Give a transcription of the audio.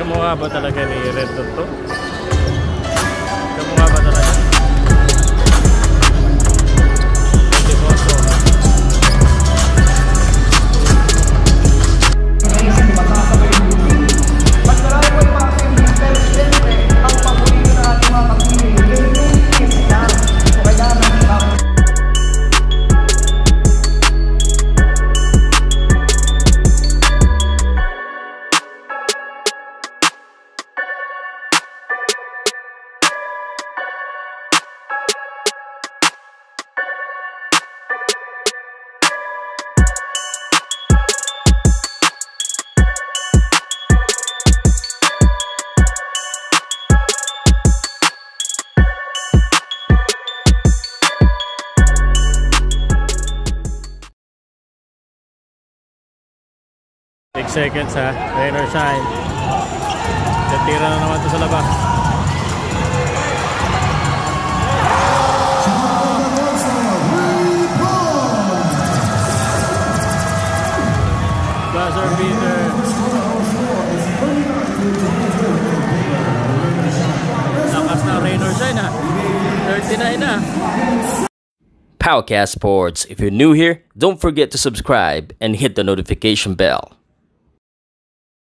Kamukha ba talaga ni Red Dot to? Kamukha ba talaga? Seconds ha, rain or shine. Tatira na naman ito sa labas. Buzzer beater. Lakas na rain or shine ha. 39 na. Powcast Sports. If you're new here, don't forget to subscribe and hit the notification bell.